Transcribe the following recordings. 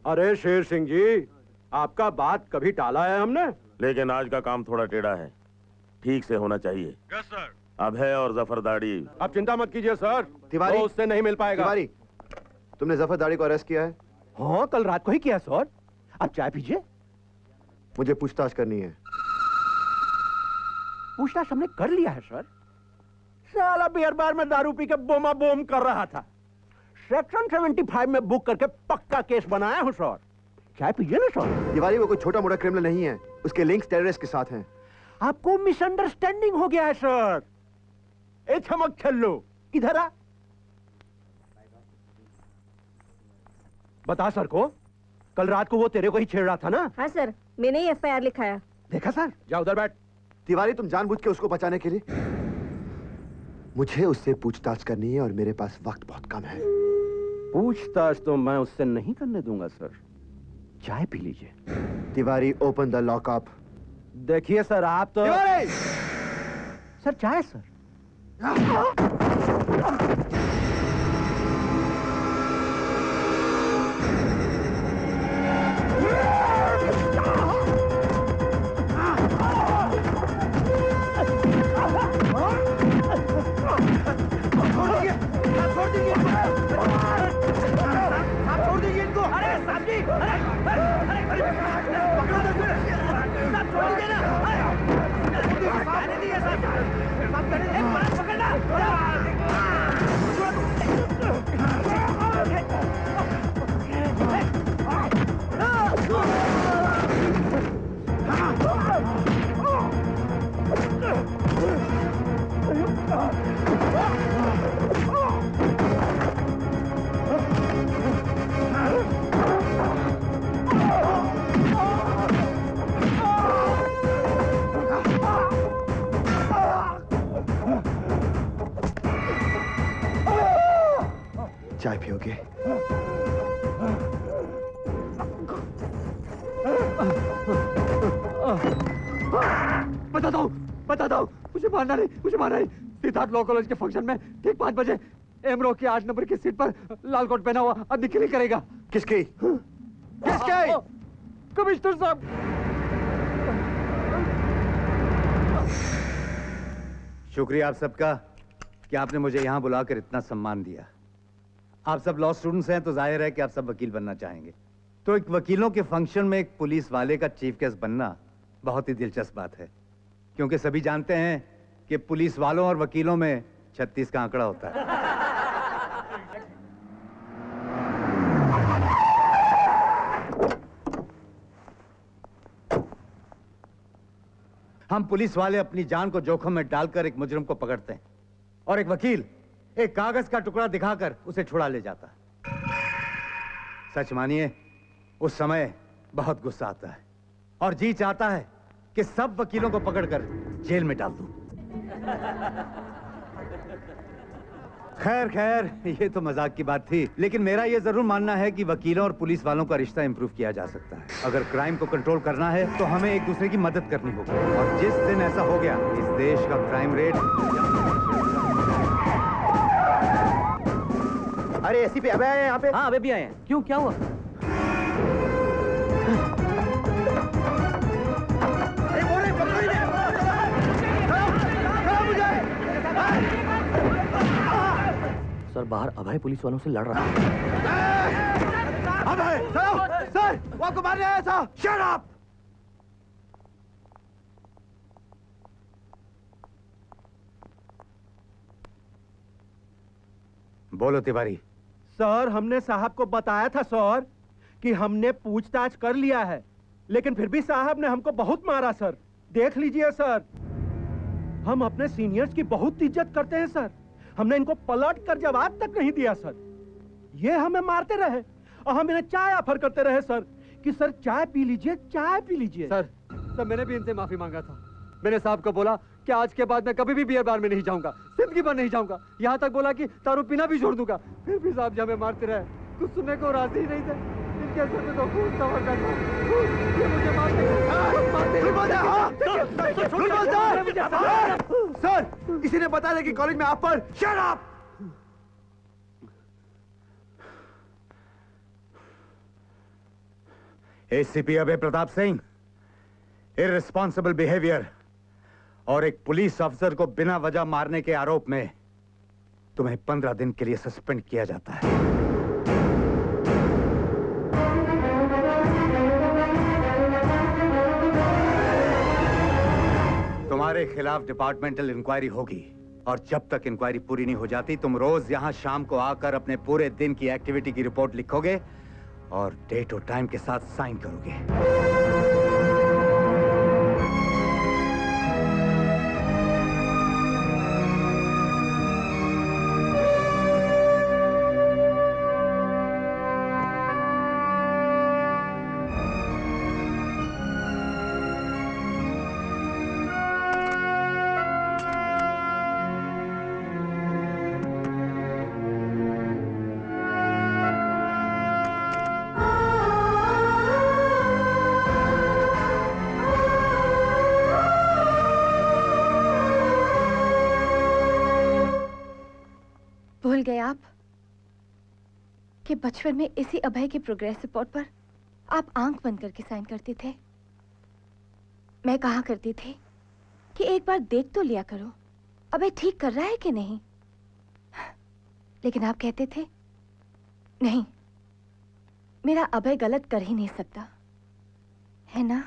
अरे शेर सिंह जी, आपका बात कभी टाला है हमने? लेकिन आज का काम थोड़ा टेढ़ा है, ठीक से होना चाहिए। Yes sir. अभय और जफरदाड़ी। आप चिंता मत कीजिए सर, तिवारी, वो उससे नहीं मिल पाएगा। तिवारी, तुमने जफरदाड़ी को अरेस्ट किया है? हाँ, कल रात को ही किया सर। आप चाय पीजिए। मुझे पूछताछ करनी है। पूछताछ हमने कर लिया है सर। साला बियर बार में दारू पी के बोमा बोम कर रहा था। सेक्शन 75 में बुक करके पक्का केस बनाया हूं सर। चाय पीजिए ना सर। तिवारी, वो कोई छोटा मोटा क्रिमिनल नहीं है, उसके लिंक्स टेररिस्ट के साथ हैं। आपको मिसअंडरस्टैंडिंग हो गया है सर। ए चमक छल्लो, इधर आ। बता सर को, कल रात को वो तेरे को ही छेड़ रहा था ना? हाँ सर, मैंने ही FIR लिखाया। देखा सर? जा उधर बैठ। तिवारी, तुम जानबूझ के उसको बचाने के लिए? मुझे उससे पूछताछ करनी है और मेरे पास वक्त बहुत कम है। पूछताछ तो मैं उससे नहीं करने दूंगा सर। चाय पी लीजिए। Tiwari, open the lockup. देखिए सर, आप तो सर चाय सर। चाय पियोगे? बताता हूँ, मुझे मारना नहीं। सिद्धार्थ लॉ कॉलेज के फंक्शन में ठीक 5 बजे एमरो की 8 नंबर की सीट पर लाल कोट पहना हुआ आदमी खिली करेगा। किसकी? कमिश्नर साहब। शुक्रिया आप सबका कि आपने मुझे यहाँ बुलाकर इतना सम्मान दिया। आप सब लॉ स्टूडेंट्स हैं तो जाहिर है कि आप सब वकील बनना चाहेंगे। तो एक वकीलों के फंक्शन में एक पुलिस वाले का चीफ गेस्ट बनना बहुत ही दिलचस्प बात है, क्योंकि सभी जानते हैं कि पुलिस वालों और वकीलों में 36 का आंकड़ा होता है। हम पुलिस वाले अपनी जान को जोखिम में डालकर एक मुजरिम को पकड़ते हैं और एक वकील एक कागज का टुकड़ा दिखाकर उसे छुड़ा ले जाता है। सच मानिए, उस समय बहुत गुस्सा आता है और जी चाहता है कि सब वकीलों को पकड़कर जेल में डाल दूं। खैर, ये तो मजाक की बात थी, लेकिन मेरा ये जरूर मानना है कि वकीलों और पुलिस वालों का रिश्ता इंप्रूव किया जा सकता है। अगर क्राइम को कंट्रोल करना है तो हमें एक दूसरे की मदद करनी होगी, और जिस दिन ऐसा हो गया, इस देश का क्राइम रेट। अरे एसीपी अबे आए हैं यहाँ पे? हाँ, अबे भी आए हैं। क्यों, क्या हुआ? सर, बाहर अभय पुलिस वालों से लड़ रहा है। अभय, सर, वो आपको मारने आया था। Shut up! बोलो तिवारी। सर, हमने साहब को बताया था सर कि हमने पूछताछ कर लिया है, लेकिन फिर भी साहब ने हमको बहुत मारा सर। देख लीजिए सर, हम अपने सीनियर्स की बहुत इज्जत करते हैं सर। हमने इनको पलट कर जवाब तक नहीं दिया सर। ये हमें मारते रहे और हम इन्हें चाय ऑफर करते रहे सर कि सर चाय पी लीजिए, चाय पी लीजिए। सर, मैंने भी इनसे माफी मांगा था। मैंने साहब को बोला कि आज के बाद मैं कभी भी बियर बार में नहीं जाऊंगा, जिंदगी भर नहीं जाऊंगा। यहाँ तक बोला कि दारू पीना भी छोड़ दूंगा। फिर भी साहब जब हमें मारते रहे, कुछ सुनने को राजी ही नहीं थे। इनके असर में तो खून तवक्का था। ये मुझे सर, इसी ने बता दिया कि कॉलेज में आप पर। Shut up! ACP Abhay Pratap Singh, irresponsible behaviour और एक पुलिस ऑफिसर को बिना वजह मारने के आरोप में तुम्हें 15 दिन के लिए सस्पेंड किया जाता है। तुम्हारे खिलाफ डिपार्टमेंटल इंक्वायरी होगी और जब तक इंक्वायरी पूरी नहीं हो जाती तुम रोज यहां शाम को आकर अपने पूरे दिन की एक्टिविटी की रिपोर्ट लिखोगे और डेट और टाइम के साथ साइन करोगे। भूल गए आप कि बचपन में इसी अभय की प्रोग्रेस रिपोर्ट पर आप आंख बंद करके साइन करते थे। मैं कहा करती थी कि एक बार देख तो लिया करो अभय ठीक कर रहा है कि नहीं, लेकिन आप कहते थे नहीं, मेरा अभय गलत कर ही नहीं सकता, है ना?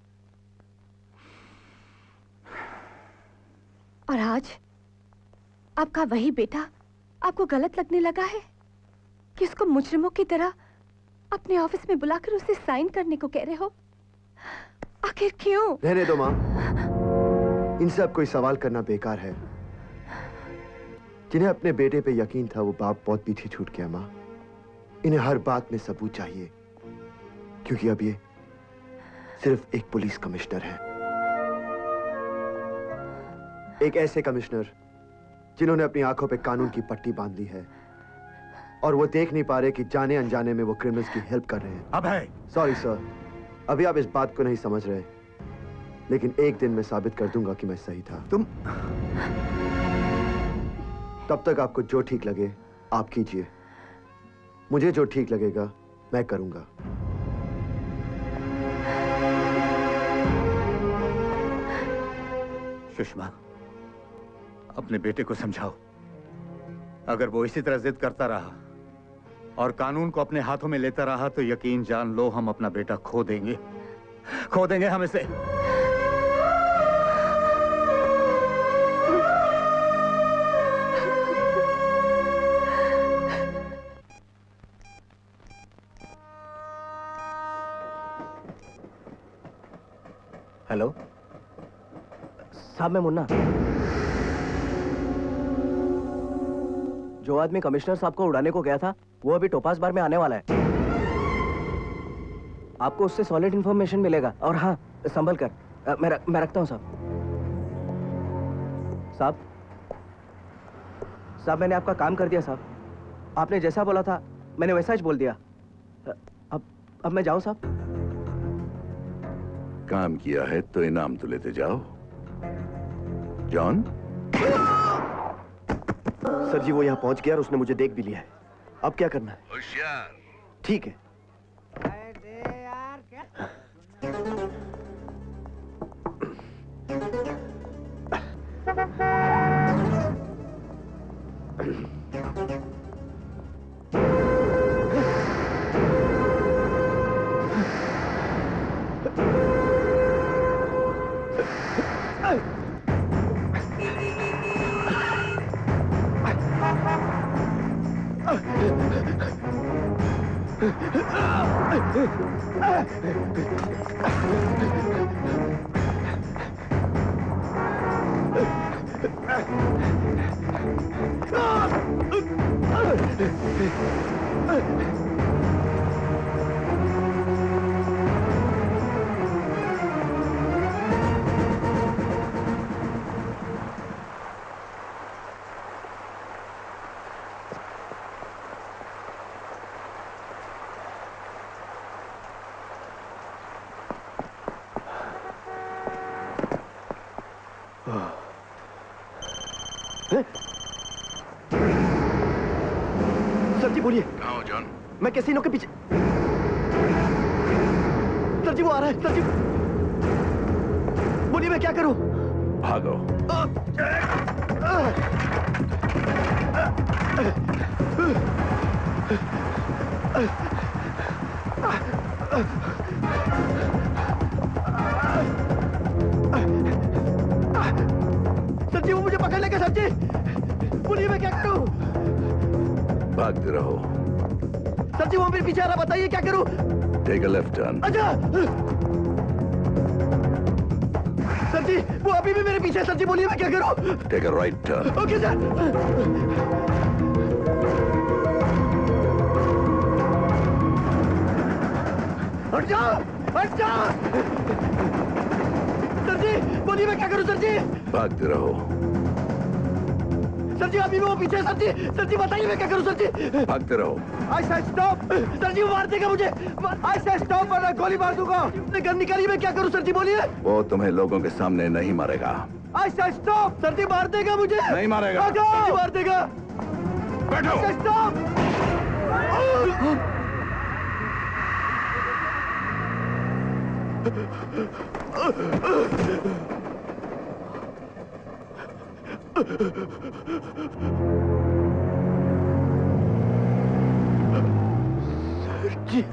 और आज आपका वही बेटा आपको गलत लगने लगा है कि उसको मुजरिमों की तरह अपने ऑफिस में बुलाकर उसे साइन करने को कह रहे हो। आखिर क्यों? रहने दो माँ, इनसे अब कोई सवाल करना बेकार है। जिन्हें अपने बेटे पे यकीन था वो बाप बहुत पीछे छूट गया माँ। इन्हें हर बात में सबूत चाहिए क्योंकि अब ये सिर्फ एक पुलिस कमिश्नर है, एक ऐसे कमिश्नर जिन्होंने अपनी आंखों पे कानून की पट्टी बांध ली है और वो देख नहीं पा रहे कि जाने अनजाने में वो क्रिमिनल्स की हेल्प कर रहे हैं। अभय! सॉरी सर, अभी आप इस बात को नहीं समझ रहे, लेकिन एक दिन मैं साबित कर दूंगा कि मैं सही था। तुम तब तक आपको जो ठीक लगे आप कीजिए, मुझे जो ठीक लगेगा मैं करूंगा। सुषमा, अपने बेटे को समझाओ। अगर वो इसी तरह जिद करता रहा और कानून को अपने हाथों में लेता रहा तो यकीन जान लो हम अपना बेटा खो देंगे हम इसे। हेलो साहब, मैं मुन्ना। जो आदमी कमिश्नर साहब को उड़ाने को गया था वो अभी टोपास बार में आने वाला है। आपको उससे सॉलिड इंफॉर्मेशन मिलेगा। और हाँ, संभल कर। मैं रखता हूँ साहब। साहब मैंने आपका काम कर दिया साहब। आपने जैसा बोला था मैंने वैसा ही बोल दिया। अब मैं जाऊँ साहब? काम किया है तो इनाम तो लेते जाओ। जॉन? सर जी वो यहाँ पहुंच गया और उसने मुझे देख भी लिया है। अब क्या करना है? होशियार। ठीक है। सर जी बोलिए। कहाँ हो जॉन? मैं कैसीनो के पीछे। जी वो आ रहा है। सर जी बोलिए मैं क्या करूं? भागो। सर जी वो मुझे पकड़ लेगा। सर जी बोलिए मैं क्या करूं? भागते रहो। सर जी वो मेरे पीछे आ रहा, बताइए क्या करूं? Take a left turn. अच्छा सर जी वो अभी भी मेरे पीछे है। सर जी बोलिए मैं क्या करूं? Take a right turn. Okay sir. हट जाओ, हट जाओ। सर जी बोलिए मैं क्या करूं? सर जी भागते रहो। सर जी अभी भी वो पीछे है। सर जी बताइए मैं क्या करूं? सर जी भागते रहो। आई से स्टॉप। सर जी वो मार देगा मुझे। आई से स्टॉप वरना गोली मार दूंगा। गन निकालिए मैं क्या करूं? सर जी बोलिए। वो तुम्हें लोगों के सामने नहीं मारेगा। आई से स्टॉप। सर जी मार देगा मुझे। नहीं मारेगा। सर जी मार देगा। बैठो। Stop. Sir ji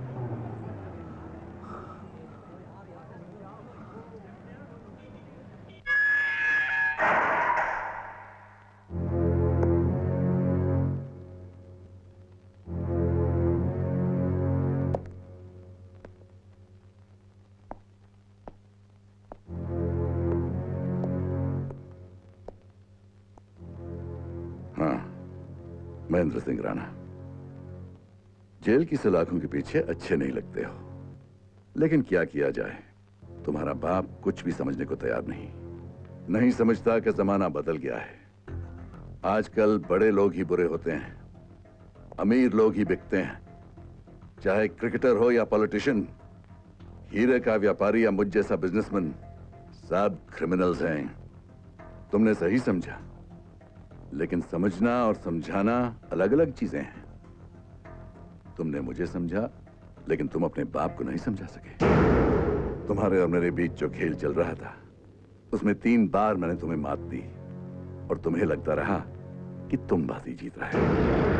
Mahendra Singh Rana, jail की सलाखों के पीछे अच्छे नहीं लगते हो, लेकिन क्या किया जाए, तुम्हारा बाप कुछ भी समझने को तैयार नहीं समझता कि जमाना बदल गया है। आजकल बड़े लोग ही बुरे होते हैं, अमीर लोग ही बिकते हैं। चाहे क्रिकेटर हो या पॉलिटिशियन, हीरे का व्यापारी या मुझ जैसा बिजनेसमैन, सब क्रिमिनल्स हैं। तुमने सही समझा, लेकिन समझना और समझाना अलग अलग चीजें हैं। तुमने मुझे समझा, लेकिन तुम अपने बाप को नहीं समझा सके। तुम्हारे और मेरे बीच जो खेल चल रहा था, उसमें 3 बार मैंने तुम्हें मात दी और तुम्हें लगता रहा कि तुम बाजी जीत रहे हो।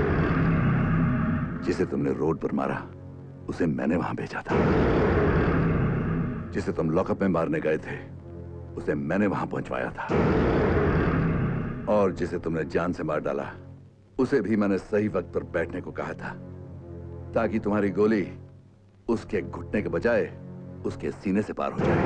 जिसे तुमने रोड पर मारा, उसे मैंने वहां भेजा था। जिसे तुम लॉकअप में मारने गए थे, उसे मैंने वहां पहुंचवाया था। और जिसे तुमने जान से मार डाला, उसे भी मैंने सही वक्त पर बैठने को कहा था, ताकि तुम्हारी गोली उसके घुटने के बजाय उसके सीने से पार हो जाए।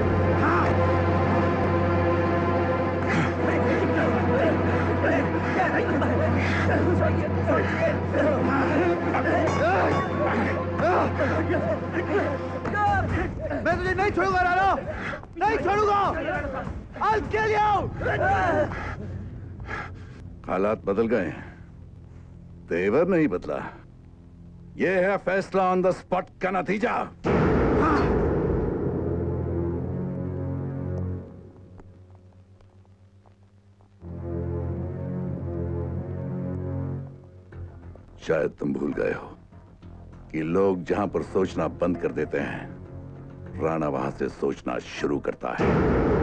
मैं तुझे नहीं छोड़ूंगा राणा, नहीं छोड़ूंगा। I'll kill you! हालात बदल गए हैं, तेवर नहीं बदला। यह है फैसला ऑन द स्पॉट का नतीजा। शायद तुम भूल गए हो कि लोग जहां पर सोचना बंद कर देते हैं, राणा वहां से सोचना शुरू करता है।